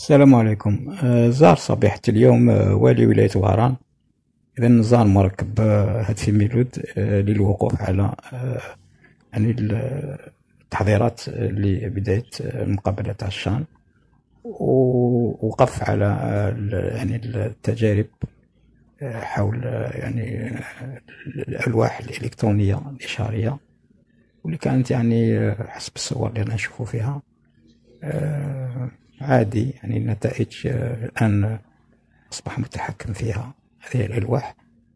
السلام عليكم. زار صبيحة اليوم والي ولاية وهران. إذا زار مركب هاتفي ميلود للوقوف على يعني التحضيرات لبداية المقابلة تاع الشان، ووقف على يعني التجارب حول يعني الألواح الإلكترونية الإشارية، واللي كانت يعني حسب الصور اللي أنا نشوفه فيها عادي. يعني النتائج الآن أصبح متحكم فيها هذه الألواح.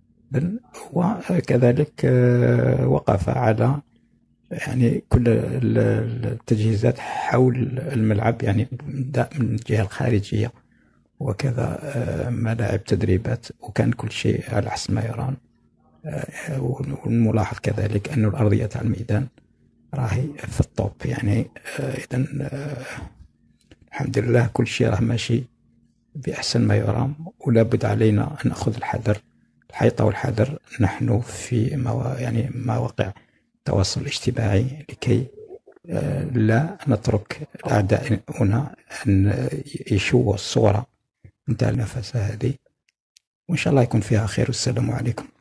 وكذلك وقف على يعني كل التجهيزات حول الملعب، يعني من الجهة الخارجية وكذا، ملاعب تدريبات، وكان كل شيء على حسب ما يرام. والملاحظ كذلك أن الأرضية تاع الميدان راهي في الطوب، يعني إذا الحمد لله كل شيء راه ماشي بأحسن ما يرام. ولا بد علينا أن نأخذ الحذر، الحيطة والحذر، نحن في يعني مواقع التواصل الاجتماعي، لكي لا نترك أعداؤنا أن يشوهوا الصورة نتاع النفس هذه. وإن شاء الله يكون فيها خير. والسلام عليكم.